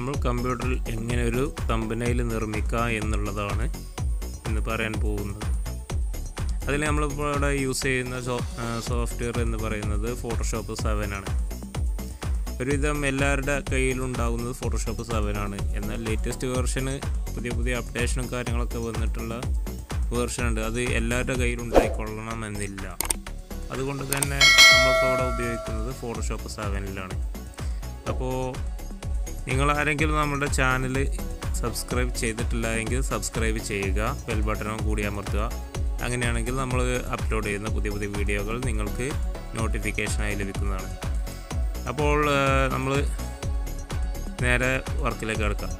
നമ്മൾ കമ്പ്യൂട്ടറിൽ എങ്ങനെ ഒരു തമ്പനെയിൽ നിർമ്മിക്കാം എന്നുള്ളതാണ് ഇന്ന് പറയാൻ പോകുന്നത്. അതിൽ നമ്മളിപ്പോൾ ഇവിടെ യൂസ് ചെയ്യുന്ന സോഫ്റ്റ്വെയർ എന്ന് പറയുന്നത് ഫോട്ടോഷോപ്പ് 7 ആണ്. ഒരുവിധം എല്ലാവരുടെ കയ്യിലുണ്ടാകുന്നത് ഫോട്ടോഷോപ്പ് 7 ആണ്. എന്നാൽ ലേറ്റസ്റ്റ് വേർഷന് പുതിയ അപ്ഡേഷനും കാര്യങ്ങളൊക്കെ വന്നിട്ടുള്ള വേർഷൻ ഉണ്ട്. അത് എല്ലാവരുടെ കയ്യിലുണ്ടായിക്കൊള്ളണമെന്നില്ല. അതുകൊണ്ട് തന്നെ നമ്മളിപ്പോൾ ഇവിടെ ഉപയോഗിക്കുന്നത് ഫോട്ടോഷോപ്പ് 7 അപ്പോൾ നിങ്ങളാരെങ്കിലും നമ്മുടെ ചാനൽ സബ്സ്ക്രൈബ് ചെയ്തിട്ടില്ല എങ്കിൽ സബ്സ്ക്രൈബ് ചെയ്യുക, ബെൽ ബട്ടണും കൂടി അമർത്തുക. അങ്ങനെയാണെങ്കിൽ നമ്മൾ അപ്ലോഡ് ചെയ്യുന്ന പുതിയ വീഡിയോകൾ നിങ്ങൾക്ക് നോട്ടിഫിക്കേഷനായി ലഭിക്കുന്നതാണ്. അപ്പോൾ നമ്മൾ നേരെ വർക്കിലേക്ക് കിടക്കാം.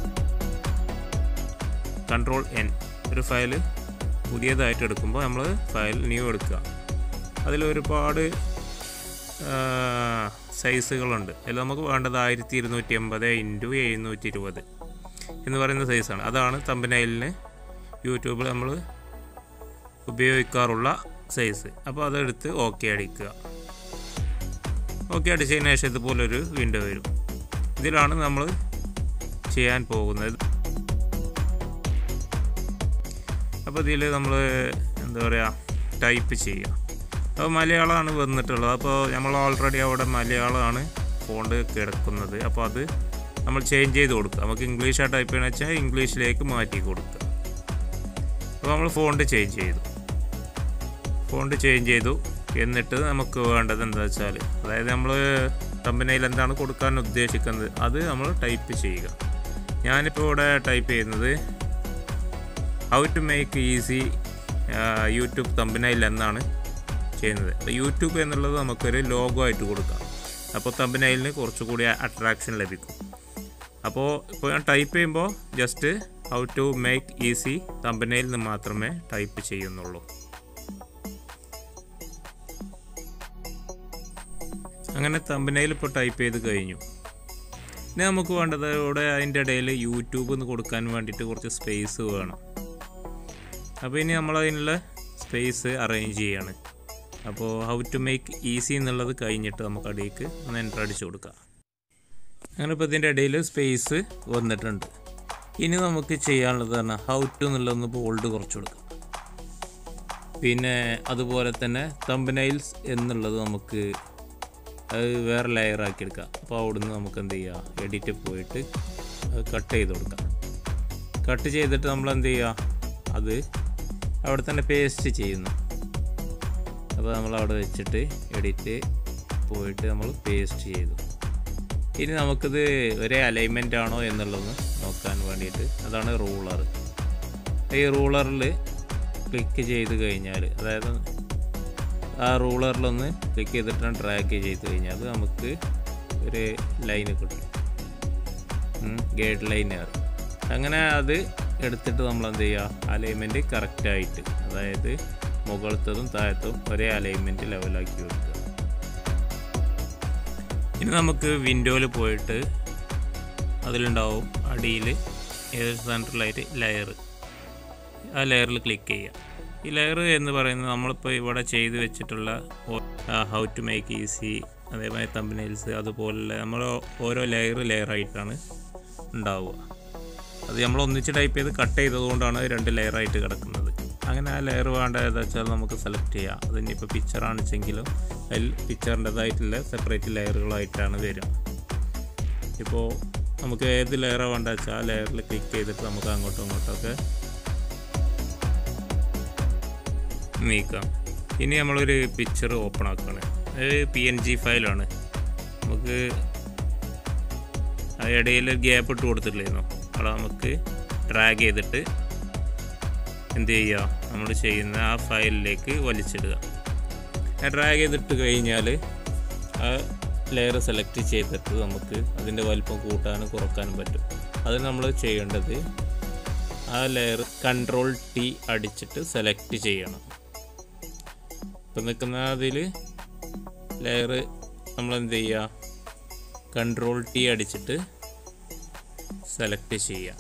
Ctrl+N ഒരു ഫയൽ പുതിയതായിട്ട് എടുക്കുമ്പോൾ നമ്മൾ ഫയൽ ന്യൂ എടുക്കുക. അതിലൊരുപാട് സൈസുകളുണ്ട്. അതിൽ നമുക്ക് വേണ്ടത് 1280x720 എന്ന് പറയുന്ന സൈസാണ്. അതാണ് തമ്പനെയിലിന് യൂട്യൂബിൽ നമ്മൾ ഉപയോഗിക്കാറുള്ള സൈസ്. അപ്പോൾ അതെടുത്ത് ഓക്കെ അടിക്കുക. ഓക്കെ അടിച്ചതിന് ശേഷം ഇതുപോലൊരു വിൻഡോ വരും. ഇതിലാണ് നമ്മൾ ചെയ്യാൻ പോകുന്നത്. അപ്പോൾ ഇതിൽ നമ്മൾ എന്താ പറയുക, ടൈപ്പ് ചെയ്യുക. അപ്പോൾ മലയാളമാണ് വന്നിട്ടുള്ളത്. അപ്പോൾ നമ്മൾ ഓൾറെഡി അവിടെ മലയാളമാണ് ഫോണ്ട് കിടക്കുന്നത്. അപ്പോൾ അത് നമ്മൾ ചേഞ്ച് ചെയ്ത് കൊടുക്കുക. നമുക്ക് ഇംഗ്ലീഷാണ് ടൈപ്പ് ചെയ്യണമെന്ന് വെച്ചാൽ ഇംഗ്ലീഷിലേക്ക് മാറ്റി കൊടുക്കുക. അപ്പോൾ നമ്മൾ ഫോണ്ട് ചേഞ്ച് ചെയ്തു. എന്നിട്ട് നമുക്ക് വേണ്ടത് എന്താ വെച്ചാൽ, അതായത് നമ്മൾ തമ്പനെയിൽ എന്താണ് കൊടുക്കാൻ ഉദ്ദേശിക്കുന്നത് അത് നമ്മൾ ടൈപ്പ് ചെയ്യുക. ഞാനിപ്പോൾ ഇവിടെ ടൈപ്പ് ചെയ്യുന്നത് how to make easy YouTube thumbnail എന്നാണ് ചെയ്യുന്നത്. അപ്പോൾ യൂട്യൂബ് എന്നുള്ളത് നമുക്കൊരു ലോഗോ ആയിട്ട് കൊടുക്കാം. അപ്പോൾ തമ്പനെയിലിന് കുറച്ചുകൂടി അട്രാക്ഷൻ ലഭിക്കും. അപ്പോൾ ഇപ്പോൾ ഞാൻ ടൈപ്പ് ചെയ്യുമ്പോൾ just how to make easy thumbnail നിന്ന് മാത്രമേ ടൈപ്പ് ചെയ്യുന്നുള്ളൂ. അങ്ങനെ തമ്പനെയിൽ ഇപ്പോൾ ടൈപ്പ് ചെയ്ത് കഴിഞ്ഞു. ഇനി നമുക്ക് വേണ്ടത് ഇവിടെ അതിൻ്റെ ഇടയിൽ യൂട്യൂബ് എന്ന് കൊടുക്കാൻ വേണ്ടിയിട്ട് കുറച്ച് സ്പേസ് വേണം. അപ്പോൾ ഇനി നമ്മളതിനുള്ള സ്പേസ് അറേഞ്ച് ചെയ്യാണ്. അപ്പോൾ ഹൗ ടു മേക്ക് ഈസി എന്നുള്ളത് കഴിഞ്ഞിട്ട് നമുക്ക് അടിയിലേക്ക് ഒന്ന് എൻ്റർ അടിച്ചു കൊടുക്കാം. അങ്ങനെ ഇപ്പോൾ ഇതിൻ്റെ ഇടയിൽ സ്പേസ് വന്നിട്ടുണ്ട്. ഇനി നമുക്ക് ചെയ്യാനുള്ളത് പറഞ്ഞാൽ ഹൗ ടു എന്നുള്ളതൊന്ന് ബോൾഡ് കുറച്ച് കൊടുക്കാം. പിന്നെ അതുപോലെ തന്നെ തമ്പനെയിൽസ് എന്നുള്ളത് നമുക്ക് അത് വേറെ ലെയറാക്കി എടുക്കാം. അപ്പോൾ അവിടുന്ന് നമുക്ക് എന്ത് ചെയ്യുക, എഡിറ്റ് പോയിട്ട് അത് കട്ട് ചെയ്ത് കൊടുക്കാം. കട്ട് ചെയ്തിട്ട് നമ്മൾ എന്ത് ചെയ്യുക, അത് അവിടെ തന്നെ പേസ്റ്റ് ചെയ്യുന്നു. അപ്പോൾ നമ്മൾ അവിടെ വെച്ചിട്ട് എഡിറ്റ് പോയിട്ട് നമ്മൾ പേസ്റ്റ് ചെയ്തു. ഇനി നമുക്കിത് ഒരേ അലൈൻമെൻ്റ് ആണോ എന്നുള്ളത് നോക്കാൻ വേണ്ടിയിട്ട് അതാണ് റൂളർ. ഈ റൂളറിൽ ക്ലിക്ക് ചെയ്ത് കഴിഞ്ഞാൽ, അതായത് ആ റൂളറിലൊന്ന് ക്ലിക്ക് ചെയ്തിട്ട് ഡ്രാഗ് ചെയ്ത് കഴിഞ്ഞാൽ നമുക്ക് ഒരു ലൈന് കിട്ടും, ഗൈഡ് ലൈൻ. അങ്ങനെ അത് എടുത്തിട്ട് നമ്മൾ എന്ത് ചെയ്യുക, അലൈൻമെൻറ്റ് കറക്റ്റായിട്ട്, അതായത് മുകളിലത്തതും താഴത്തും ഒരേ അലൈൻമെൻറ്റ് ലെവലാക്കി വെക്കുക. ഇനി നമുക്ക് വിൻഡോയിൽ പോയിട്ട് അതിലുണ്ടാവും അടിയിൽ ഏത് സെൻട്രലായിട്ട് ലെയർ, ആ ലെയറിൽ ക്ലിക്ക് ചെയ്യുക. ഈ ലെയർ എന്ന് പറയുന്നത് നമ്മളിപ്പോൾ ഇവിടെ ചെയ്ത് വെച്ചിട്ടുള്ള ഹൗ ടു മേക്ക് ഈസി, അതേപോലെ തമ്പനെയിൽസ്, അതുപോലെ നമ്മൾ ഓരോ ലെയറായിട്ടാണ് ഉണ്ടാവുക. അത് നമ്മൾ ഒന്നിച്ച് ടൈപ്പ് ചെയ്ത് കട്ട് ചെയ്തതുകൊണ്ടാണ് 2 ലെയറായിട്ട് കിടക്കുന്നത്. അങ്ങനെ ആ ലെയർ വേണ്ട ഏതാ വെച്ചാൽ നമുക്ക് സെലക്ട് ചെയ്യാം. അതിനിപ്പോൾ പിക്ചറാണെച്ചെങ്കിലും അതിൽ പിക്ചറിൻ്റെതായിട്ടുള്ള സെപ്പറേറ്റ് ലെയറുകളായിട്ടാണ് വരിക. ഇപ്പോൾ നമുക്ക് ഏത് ലെയറാണ് വേണ്ട വെച്ചാൽ ആ ലെയറിൽ ക്ലിക്ക് ചെയ്തിട്ട് നമുക്ക് അങ്ങോട്ടും ഇങ്ങോട്ടൊക്കെ നീക്കാം. ഇനി നമ്മളൊരു പിക്ചർ ഓപ്പൺ ആക്കുകയാണ്. അത് PNG ഫയലാണ്. നമുക്ക് ഇടയിൽ ഗ്യാപ്പ് ഇട്ട് കൊടുത്തിട്ടില്ലായിരുന്നു. അവിടെ നമുക്ക് ഡ്രാഗ് ചെയ്തിട്ട് എന്ത് ചെയ്യുക, നമ്മൾ ചെയ്യുന്ന ആ ഫയലിലേക്ക് വലിച്ചിടുക. ഡ്രാഗ് ചെയ്തിട്ട് കഴിഞ്ഞാൽ ആ ലെയർ സെലക്ട് ചെയ്തിട്ട് നമുക്ക് അതിൻ്റെ വലിപ്പം കൂട്ടാനും കുറക്കാനും പറ്റും. അത് നമ്മൾ ചെയ്യേണ്ടത് ആ ലെയർ Ctrl+T അടിച്ചിട്ട് സെലക്ട് ചെയ്യണം. ഇപ്പം നിൽക്കുന്ന അതിൽ ലെയർ നമ്മളെന്ത് ചെയ്യുക, Ctrl+T അടിച്ചിട്ട് സെലക്ട് ചെയ്യുക.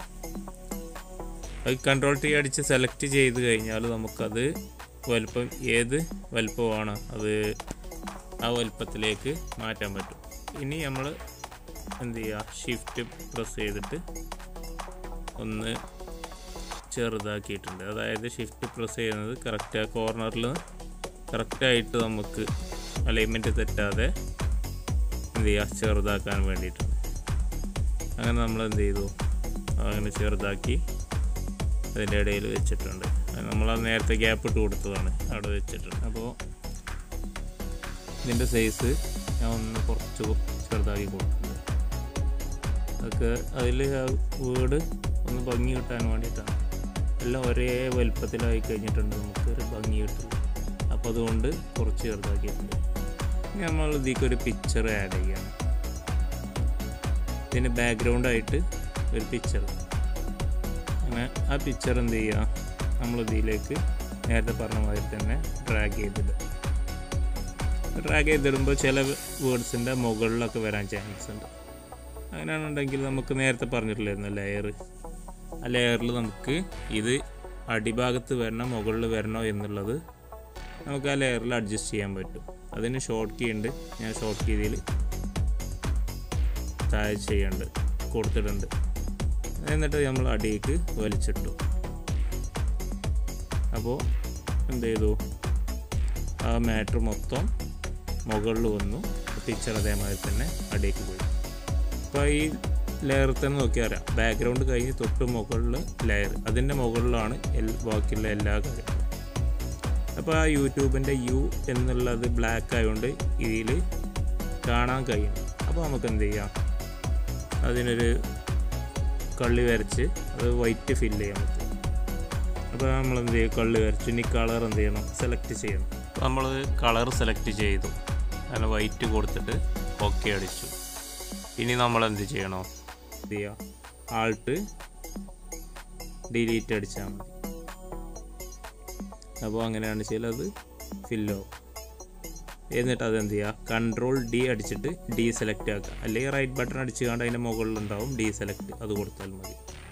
അത് Ctrl+T അടിച്ച് സെലക്ട് ചെയ്ത് കഴിഞ്ഞാൽ നമുക്കത് വലുപ്പം ഏത് വലുപ്പമാണ് അത് ആ വലുപ്പത്തിലേക്ക് മാറ്റാൻ പറ്റും. ഇനി നമ്മൾ എന്ത് ചെയ്യുക, ഷിഫ്റ്റ് പ്രസ് ചെയ്തിട്ട് ഒന്ന് ചെറുതാക്കിയിട്ടുണ്ട്. അതായത് ഷിഫ്റ്റ് പ്രസ് ചെയ്യുന്നത് കറക്റ്റ് കോർണറിൽ കറക്റ്റായിട്ട് നമുക്ക് അലൈൻമെൻറ്റ് തെറ്റാതെ എന്ത് ചെയ്യുക, ചെറുതാക്കാൻ വേണ്ടിയിട്ടുണ്ട്. അങ്ങനെ നമ്മൾ എന്ത് ചെയ്തു, അങ്ങനെ ചെറുതാക്കി അതിൻ്റെ ഇടയിൽ വെച്ചിട്ടുണ്ട്. നമ്മൾ നേരത്തെ ഗ്യാപ്പ് ഇട്ട് കൊടുത്തതാണ്, അവിടെ വെച്ചിട്ടുണ്ട്. അപ്പോൾ ഇതിൻ്റെ സൈസ് ഞാൻ ഒന്ന് കുറച്ച് ചെറുതാക്കി കൊടുക്കുന്നുണ്ട്. അതൊക്കെ അതിൽ വീട് ഒന്ന് ഭംഗി കിട്ടാൻ വേണ്ടിയിട്ടാണ്. എല്ലാം ഒരേ വലുപ്പത്തിലായി കഴിഞ്ഞിട്ടുണ്ട്, നമുക്കൊരു ഭംഗി കിട്ടില്ല. അപ്പോൾ അതുകൊണ്ട് കുറച്ച് ചെറുതാക്കിയിട്ടുണ്ട്. ഇനി നമ്മൾ ഇതിലേക്കൊരു പിക്ചർ ആഡ് ചെയ്യണം. ഇതിന് ബാക്ക്ഗ്രൗണ്ടായിട്ട് ഒരു പിക്ചർ, അങ്ങനെ ആ പിക്ചർ എന്ത് ചെയ്യുക, നമ്മൾ ഇതിലേക്ക് നേരത്തെ പറഞ്ഞ മാതിരി തന്നെ ഡ്രാഗ് ചെയ്തിടുമ്പോൾ ചില വേർഡ്സിൻ്റെ മുകളിലൊക്കെ വരാൻ ചാൻസ് ഉണ്ട്. അങ്ങനെയാണെന്നുണ്ടെങ്കിൽ നമുക്ക് നേരത്തെ പറഞ്ഞിട്ടില്ലായിരുന്നു ലെയർ, ആ ലെയറിൽ നമുക്ക് ഇത് അടിഭാഗത്ത് വരണോ മുകളിൽ വരണോ എന്നുള്ളത് നമുക്ക് ആ ലെയറിൽ അഡ്ജസ്റ്റ് ചെയ്യാൻ പറ്റും. അതിന് ഷോർട്ട് കീ ഉണ്ട്, ഞാൻ ഷോർട്ട് കീ ഇതിൽ താഴെ ചെയ്യുന്നുണ്ട്, കൊടുത്തിട്ടുണ്ട്. എന്നിട്ട് നമ്മൾ അടിയിലേക്ക് വലിച്ചിട്ടു. അപ്പോൾ എന്ത് ചെയ്തു, ആ മാറ്റർ മൊത്തം മുകളിൽ വന്നു, പിക്ചർ അതേമാതിരി തന്നെ അടിയിലേക്ക് പോയി. അപ്പോൾ ഈ ലെയർ തന്നെ നോക്കിയാൽ അറിയാം, ബാക്ക്ഗ്രൗണ്ട് കഴിഞ്ഞ് തൊട്ട് മുകളിൽ ലെയർ, അതിൻ്റെ മുകളിലാണ് ബാക്കിയുള്ള എല്ലാ കാര്യങ്ങളും. അപ്പോൾ ആ യൂട്യൂബിൻ്റെ യു എന്നുള്ളത് ബ്ലാക്ക് ആയതുകൊണ്ട് ഇതിൽ കാണാൻ കഴിയും. അപ്പോൾ നമുക്ക് എന്ത് ചെയ്യാം, അതിനൊരു കള്ളി വരച്ച് അത് വൈറ്റ് ഫില്ല് ചെയ്യാൻ പറ്റും. അപ്പോൾ നമ്മൾ എന്ത് ചെയ്യും, കള്ളി വരച്ചു. ഇനി കളർ എന്ത് ചെയ്യണം, സെലക്ട് ചെയ്യണം. നമ്മൾ കളർ സെലക്ട് ചെയ്തു, അങ്ങനെ വൈറ്റ് കൊടുത്തിട്ട് ഓക്കെ അടിച്ചു. ഇനി നമ്മൾ എന്ത് ചെയ്യണോ, എന്ത് ചെയ്യുക, ആൾട്ട് ഡിലീറ്റ് അടിച്ചാൽ മതി. അപ്പോൾ അങ്ങനെയാണ് ചെയ്യലത് ഫില്ലാവും. എന്നിട്ട് അതെന്ത് ചെയ്യുക, കൺട്രോൾ ഡി അടിച്ചിട്ട് ഡി സെലക്ട് ആക്കുക. അല്ലെങ്കിൽ റൈറ്റ് ബട്ടൺ അടിച്ച് കൊണ്ട് അതിൻ്റെ മുകളിലുണ്ടാവും ഡി സെലക്ട്, അത് കൊടുത്താൽ മതി.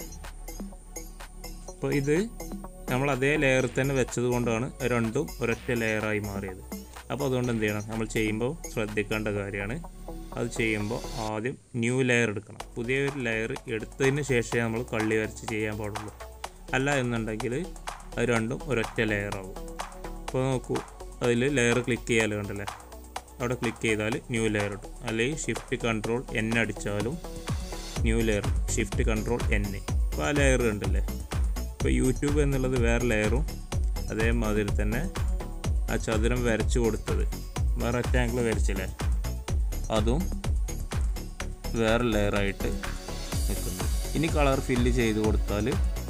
അപ്പോൾ ഇത് നമ്മൾ അതേ ലെയറിൽ തന്നെ വെച്ചത് കൊണ്ടാണ് രണ്ടും ഒരൊറ്റ ലെയറായി മാറിയത്. അപ്പോൾ അതുകൊണ്ട് എന്ത് ചെയ്യണം, നമ്മൾ ചെയ്യുമ്പോൾ ശ്രദ്ധിക്കേണ്ട കാര്യമാണ്, അത് ചെയ്യുമ്പോൾ ആദ്യം ന്യൂ ലെയർ എടുക്കണം. പുതിയൊരു ലെയർ എടുത്തതിന് ശേഷമേ നമ്മൾ കള്ളി വരച്ച് ചെയ്യാൻ പാടുള്ളൂ. അല്ല എന്നുണ്ടെങ്കിൽ അത് രണ്ടും ഒരൊറ്റ ലെയറാവും. അപ്പോൾ നോക്കൂ, അതിൽ ലെയർ ക്ലിക്ക് ചെയ്യാലോ, കണ്ടല്ലേ, അവിടെ ക്ലിക്ക് ചെയ്താൽ ന്യൂ ലെയർ ഇടും. അല്ലെങ്കിൽ ഷിഫ്റ്റ് കൺട്രോൾ എൻ അടിച്ചാലും new layer, shift control N. അപ്പോൾ ആ ലെയർ ഉണ്ടല്ലേ. ഇപ്പോൾ യൂട്യൂബ് എന്നുള്ളത് വേറെ ലെയറും, അതേമാതിരി തന്നെ ആ ചതുരം വരച്ച് കൊടുത്തത് വേറെ റെക്റ്റാങ്കിൾ വരച്ചില്ലേ, അതും വേറെ ലെയറായിട്ട് നിൽക്കുന്നു. ഇനി കളർ ഫില്ല് ചെയ്ത് കൊടുത്താൽ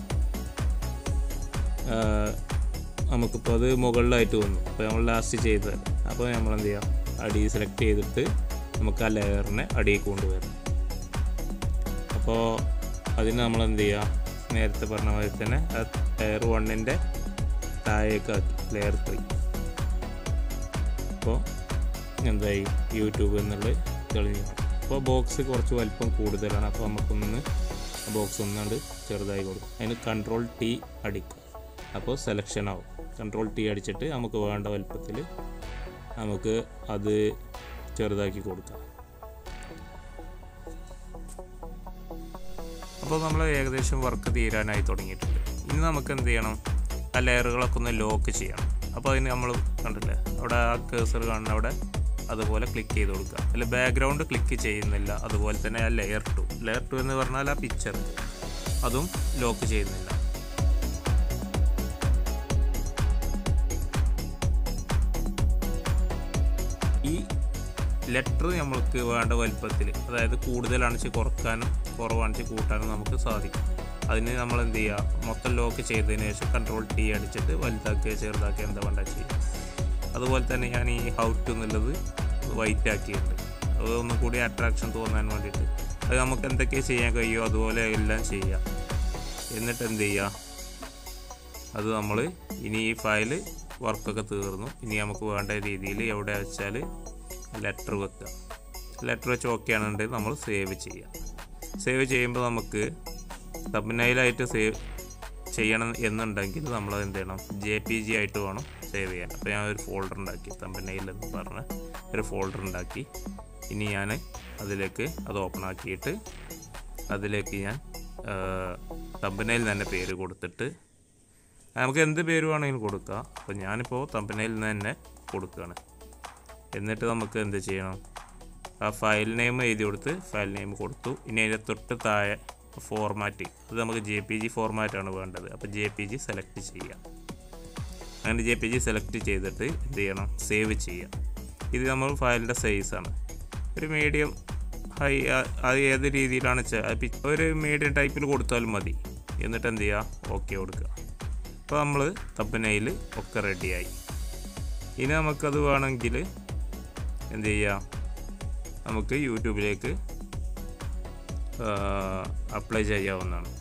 നമുക്കിപ്പോൾ അത് മുകളിലായിട്ട് വന്നു. അപ്പോൾ നമ്മൾ ലാസ്റ്റ് ചെയ്തത്, അപ്പോൾ നമ്മൾ എന്ത് ചെയ്യാം, അടി സെലക്ട് ചെയ്തിട്ട് നമുക്ക് ആ ലെയറിനെ അടിയിൽ കൊണ്ടുവരാം. അപ്പോൾ അതിന് നമ്മൾ എന്ത് ചെയ്യുക, നേരത്തെ പറഞ്ഞ മാതിരി തന്നെ ആ ലെയർ 1ൻ്റെ താഴേക്കാക്കി ലെയർ 3. അപ്പോൾ എന്തായി, യൂട്യൂബ് എന്നുള്ളത് തെളിഞ്ഞു. അപ്പോൾ ബോക്സ് കുറച്ച് വലിപ്പം കൂടുതലാണ്, അപ്പോൾ നമുക്കൊന്ന് ബോക്സ് ഒന്നുകൊണ്ട് ചെറുതായി കൊടുക്കും. അതിന് കൺട്രോൾ ടി അടിക്കുക, അപ്പോൾ സെലക്ഷൻ ആവും. കൺട്രോൾ ടി അടിച്ചിട്ട് നമുക്ക് വേണ്ട വലുപ്പത്തിൽ നമുക്ക് അത് ചെറുതാക്കി കൊടുക്കാം. അപ്പോൾ നമ്മൾ ഏകദേശം വർക്ക് തീരാനായി തുടങ്ങിയിട്ടുണ്ട്. ഇനി നമുക്ക് എന്ത് ചെയ്യണം, ആ ലെയറുകളൊക്കെ ഒന്ന് ലോക്ക് ചെയ്യണം. അപ്പോൾ അതിന് നമ്മൾ കണ്ടില്ലേ, അവിടെ ആ കേസർ കാണുന്ന അവിടെ അതുപോലെ ക്ലിക്ക് ചെയ്ത് കൊടുക്കുക. അതിൽ ബാക്ക്ഗ്രൗണ്ട് ക്ലിക്ക് ചെയ്യുന്നില്ല. അതുപോലെ തന്നെ ആ ലെയർ 2 എന്ന് പറഞ്ഞാൽ ആ പിക്ചർ, അതും ലോക്ക് ചെയ്യുന്നില്ല. ഈ ലെറ്റർ നമ്മൾക്ക് വേണ്ട വലുപ്പത്തിൽ, അതായത് കൂടുതലാണെന്ന് വെച്ചാൽ കുറക്കാനും കുറവാണെന്ന് വെച്ചാൽ കൂട്ടാനും നമുക്ക് സാധിക്കും. അതിന് നമ്മൾ എന്ത് ചെയ്യുക, മൊത്തം ലോക്ക് ചെയ്തതിന് ശേഷം കൺട്രോൾ ടി അടിച്ചിട്ട് വലുതാക്കുക ചെറുതാക്കുക എന്താ വേണ്ട ചെയ്യുക. അതുപോലെ തന്നെ ഞാൻ ഈ ഹൗ ടു എന്നുള്ളത് വൈറ്റ് ആക്കിയിട്ടുണ്ട്, അത് ഒന്നും കൂടി അട്രാക്ഷൻ തോന്നാൻ വേണ്ടിയിട്ട്. അത് നമുക്ക് എന്തൊക്കെ ചെയ്യാൻ കഴിയുമോ അതുപോലെ എല്ലാം ചെയ്യാം. എന്നിട്ട് എന്ത് ചെയ്യുക, അത് നമ്മൾ ഇനി ഈ ഫയൽ വർക്കൊക്കെ തീർന്നു. ഇനി നമുക്ക് വേണ്ട രീതിയിൽ എവിടെ വെച്ചാൽ ലെറ്റർ വെക്കുക. ലെറ്റർ വെച്ച് ഓക്കെ ആണെന്നുണ്ടെങ്കിൽ നമ്മൾ സേവ് ചെയ്യുക. സേവ് ചെയ്യുമ്പോൾ നമുക്ക് തംബ്നെയിലായിട്ട് സേവ് ചെയ്യണം എന്നുണ്ടെങ്കിൽ നമ്മൾ എന്ത് ചെയ്യണം, JPG ആയിട്ട് വേണം സേവ് ചെയ്യാൻ. അപ്പോൾ ഞാൻ ഒരു ഫോൾഡർ ഉണ്ടാക്കി, തമ്പനെയിൽ എന്ന് പറഞ്ഞ ഒരു ഫോൾഡർ ഉണ്ടാക്കി. ഇനി ഞാൻ അതിലേക്ക് അത് ഓപ്പൺ ആക്കിയിട്ട് അതിലേക്ക് ഞാൻ തമ്പനെയിൽ തന്നെ പേര് കൊടുത്തിട്ട് നമുക്ക് എന്ത് പേര് വേണമെങ്കിലും കൊടുക്കാം. അപ്പോൾ ഞാനിപ്പോൾ തമ്പനെയിൽ തന്നെ കൊടുക്കുകയാണ്. എന്നിട്ട് നമുക്ക് എന്ത് ചെയ്യണം, ആ ഫയൽ നെയിം എഴുതി കൊടുത്ത് ഫയൽ നെയിം കൊടുത്തു. ഇനി അതിൻ്റെ തൊട്ട് താഴെ ഫോർമാറ്റ്, അത് നമുക്ക് JPG ഫോർമാറ്റാണ് വേണ്ടത്. അപ്പോൾ JPG സെലക്ട് ചെയ്യുക. അങ്ങനെ JPG സെലക്ട് ചെയ്തിട്ട് എന്ത് ചെയ്യണം, സേവ് ചെയ്യുക. ഇത് നമ്മൾ ഫയലിൻ്റെ സൈസാണ്, ഒരു മീഡിയം ഹൈ, അത് ഏത് രീതിയിലാണ് ഒരു മീഡിയം ടൈപ്പിൽ കൊടുത്താലും മതി. എന്നിട്ട് എന്ത് ചെയ്യുക, ഓക്കെ കൊടുക്കുക. അപ്പോൾ നമ്മൾ തമ്പനെയിൽ ഒക്കെ റെഡിയായി. ഇനി നമുക്കത് വേണമെങ്കിൽ എന്ത് ചെയ്യുക, നമുക്ക് യൂട്യൂബിലേക്ക് അപ്ലൈ ചെയ്യാവുന്നതാണ്.